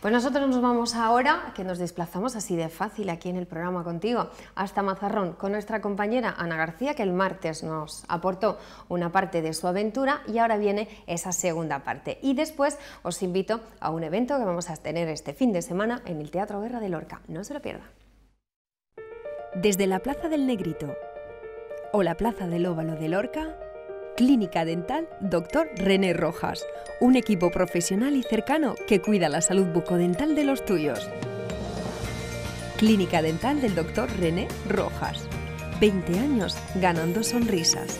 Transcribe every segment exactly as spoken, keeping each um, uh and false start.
Pues nosotros nos vamos ahora, que nos desplazamos así de fácil aquí en el programa contigo, hasta Mazarrón, con nuestra compañera Ana García, que el martes nos aportó una parte de su aventura y ahora viene esa segunda parte. Y después os invito a un evento que vamos a tener este fin de semana en el Teatro Guerra de Lorca. No se lo pierdan. Desde la Plaza del Negrito o la Plaza del Óvalo de Lorca, Clínica Dental doctor René Rojas, un equipo profesional y cercano que cuida la salud bucodental de los tuyos. Clínica Dental del doctor René Rojas. veinte años ganando sonrisas.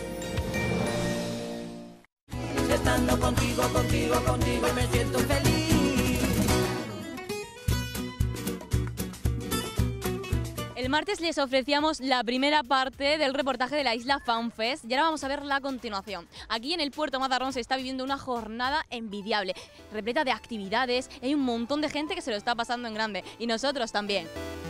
Estando contigo, contigo, contigo me siento feliz. El martes les ofrecíamos la primera parte del reportaje de la Isla FanFest y ahora vamos a ver la continuación. Aquí en el Puerto Mazarrón se está viviendo una jornada envidiable, repleta de actividades, hay un montón de gente que se lo está pasando en grande y nosotros también.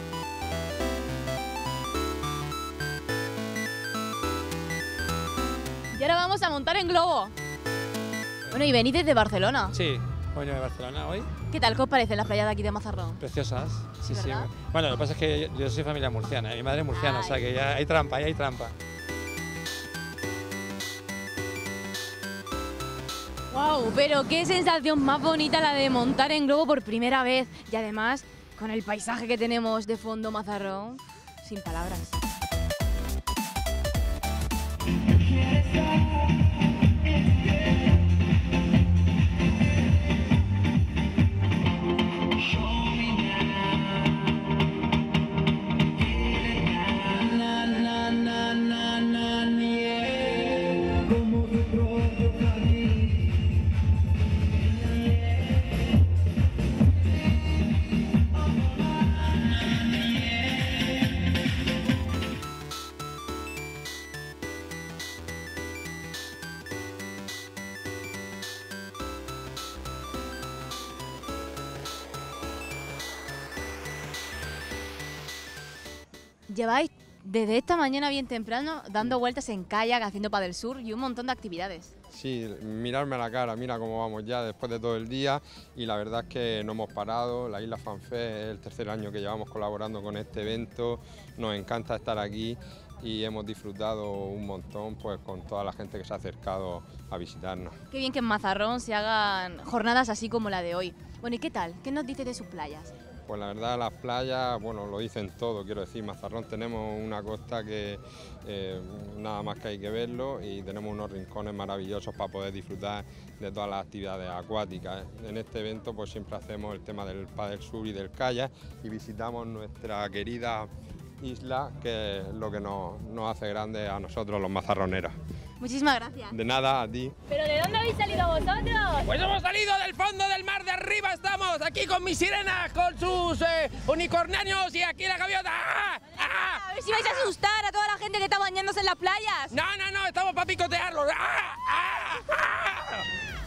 Y ahora vamos a montar en globo. Bueno, y venís desde Barcelona. Sí, coño, de Barcelona hoy. ¿Qué tal? ¿Qué os parecen las playas de aquí de Mazarrón? Preciosas, sí, sí. ¿Verdad? Bueno, lo que pasa es que yo, yo soy familia murciana, mi madre es murciana, Ay. o sea que ya hay trampa, ya hay trampa. ¡Wow! Pero qué sensación más bonita la de montar en globo por primera vez y además con el paisaje que tenemos de fondo Mazarrón, sin palabras. Lleváis desde esta mañana bien temprano dando vueltas en kayak, haciendo paddle surf y un montón de actividades. Sí, mirarme a la cara, mira cómo vamos ya después de todo el día y la verdad es que no hemos parado. La Isla FanFest es el tercer año que llevamos colaborando con este evento, nos encanta estar aquí y hemos disfrutado un montón pues con toda la gente que se ha acercado a visitarnos. Qué bien que en Mazarrón se hagan jornadas así como la de hoy. Bueno, ¿y qué tal? ¿Qué nos dices de sus playas? Pues la verdad las playas, bueno, lo dicen todo, quiero decir, Mazarrón tenemos una costa que eh, nada más que hay que verlo y tenemos unos rincones maravillosos para poder disfrutar de todas las actividades acuáticas. En este evento pues siempre hacemos el tema del paddle surf y del kayak y visitamos nuestra querida isla, que es lo que nos, nos hace grandes a nosotros los mazarroneros. Muchísimas gracias. De nada, a ti. ¿Pero de dónde habéis salido vosotros? Pues hemos salido del fondo del mar, de arriba estamos, aquí con mis sirenas, con sus eh, unicornios y aquí la gaviota. ¡Ah! ¡Ah! A ver si vais a asustar a toda la gente que está bañándose en las playas. No, no, no, estamos para picotearlos. ¡Ah! ¡Ah! ¡Ah!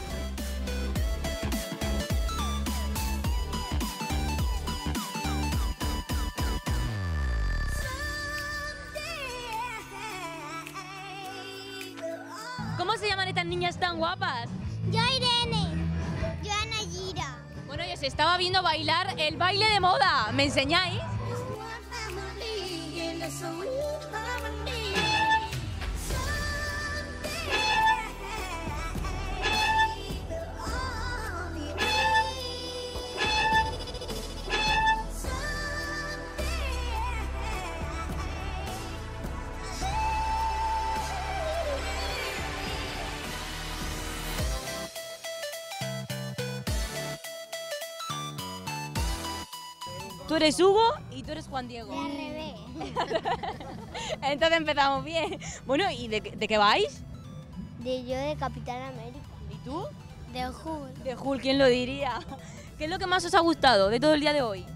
¿Cómo se llaman estas niñas tan guapas? Yo Irene, yo Ana Gira. Bueno, yo os estaba viendo bailar el baile de moda. ¿Me enseñáis? Tú eres Hugo y tú eres Juan Diego. Al revés. Entonces empezamos bien. Bueno, ¿y de, de qué vais? De yo de Capitán América. ¿Y tú? De Hulk. De Hulk, ¿quién lo diría? ¿Qué es lo que más os ha gustado de todo el día de hoy?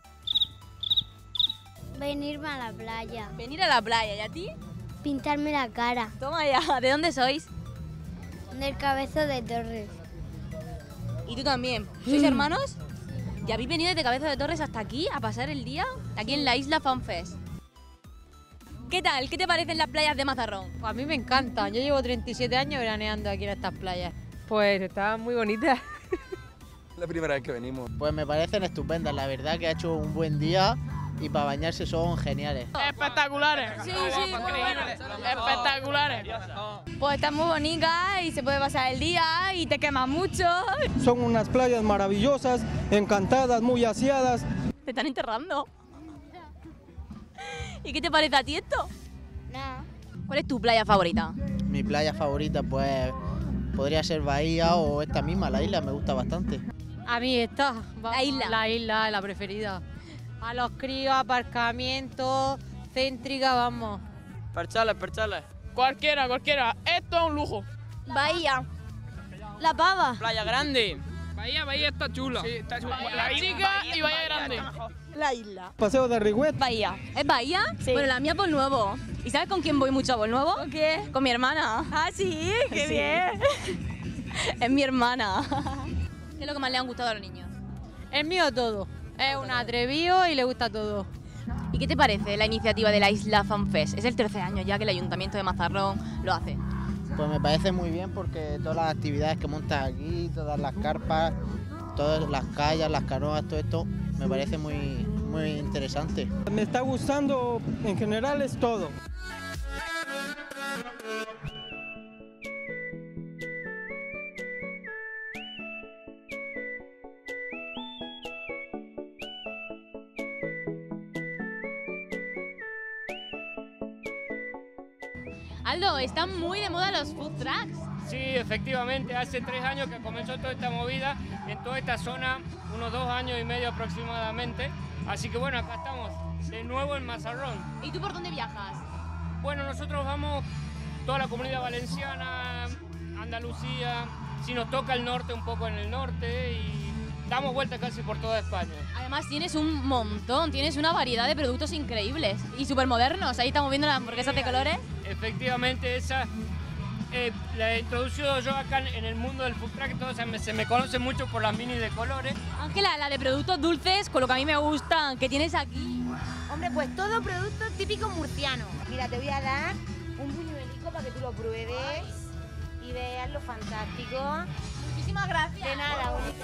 Venirme a la playa. Venir a la playa, ¿y a ti? Pintarme la cara. Toma ya, ¿de dónde sois? Del Cabezo de Torres. ¿Y tú también? ¿Sois hermanos? ¿Y habéis venido desde Cabezo de Torres hasta aquí a pasar el día? Aquí en la Isla FanFest. ¿Qué tal? ¿Qué te parecen las playas de Mazarrón? Pues a mí me encantan. Yo llevo treinta y siete años veraneando aquí en estas playas. Pues están muy bonitas. La primera vez que venimos. Pues me parecen estupendas, la verdad que ha hecho un buen día y para bañarse son geniales. Espectaculares. Sí, sí, espectaculares. Pues está muy bonita y se puede pasar el día y te quemas mucho. Son unas playas maravillosas, encantadas, muy aseadas. Te están enterrando. ¿Y qué te parece a ti esto? No. ¿Cuál es tu playa favorita? Mi playa favorita pues podría ser Bahía o esta misma, la isla, me gusta bastante. A mí esta, la isla. La isla es la preferida. A los críos, aparcamientos, céntrica, vamos. Perchales, perchales. Cualquiera, cualquiera. Esto es un lujo. Bahía. La Pava. Playa Grande. Bahía, Bahía está chula. Sí, está chula. La chica y Bahía Grande. La isla. Paseo de Rigüet. Bahía. ¿Es Bahía? Sí. Bueno, la mía por Nuevo. ¿Y sabes con quién voy mucho a Por Nuevo? ¿Con qué? Con mi hermana. Ah, sí, qué Sí. bien. Es mi hermana. ¿Qué es lo que más le han gustado a los niños? El mío todo. Es un atrevido y le gusta todo. ¿Y qué te parece la iniciativa de la Isla Fan Fest? Es el tercer año ya que el Ayuntamiento de Mazarrón lo hace. Pues me parece muy bien porque todas las actividades que montas aquí, todas las carpas, todas las calles, las canoas, todo esto, me parece muy, muy interesante. Me está gustando, en general es todo. Aldo, están muy de moda los food trucks. Sí, efectivamente, hace tres años que comenzó toda esta movida en toda esta zona, unos dos años y medio aproximadamente. Así que bueno, acá estamos de nuevo en Mazarrón. ¿Y tú por dónde viajas? Bueno, nosotros vamos toda la comunidad valenciana, Andalucía, si nos toca el norte, un poco en el norte y damos vuelta casi por toda España. Además tienes un montón, tienes una variedad de productos increíbles y súper modernos. Ahí estamos viendo las hamburguesas de colores. Efectivamente, esa eh, la he introducido yo acá en el mundo del food truck, entonces se me, se me conoce mucho por las mini de colores. Ángela, la de productos dulces, con lo que a mí me gustan, ¿qué tienes aquí? Hombre, pues todo producto típico murciano. Mira, te voy a dar un buñuelico para que tú lo pruebes y veas lo fantástico. Muchísimas gracias. De nada, bonita.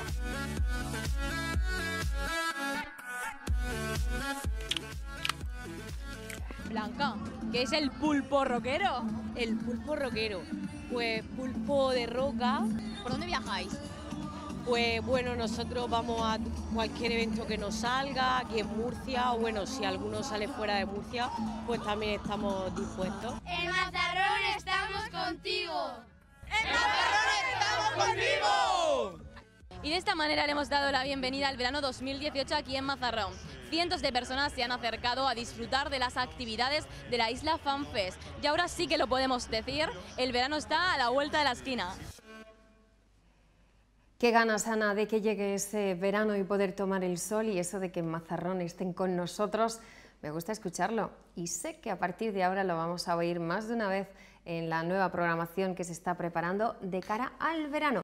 Blanca, ¿qué es el pulpo roquero? El pulpo roquero, pues pulpo de roca. ¿Por dónde viajáis? Pues bueno, nosotros vamos a cualquier evento que nos salga, aquí en Murcia, o bueno, si alguno sale fuera de Murcia, pues también estamos dispuestos. En Mazarrón estamos contigo. ¡En Mazarrón estamos contigo! Y de esta manera le hemos dado la bienvenida al verano dos mil dieciocho aquí en Mazarrón. Cientos de personas se han acercado a disfrutar de las actividades de la Isla Fan Fest. Y ahora sí que lo podemos decir, el verano está a la vuelta de la esquina. Qué ganas, Ana, de que llegue ese verano y poder tomar el sol, y eso de que en Mazarrón estén con nosotros, me gusta escucharlo. Y sé que a partir de ahora lo vamos a oír más de una vez en la nueva programación que se está preparando de cara al verano.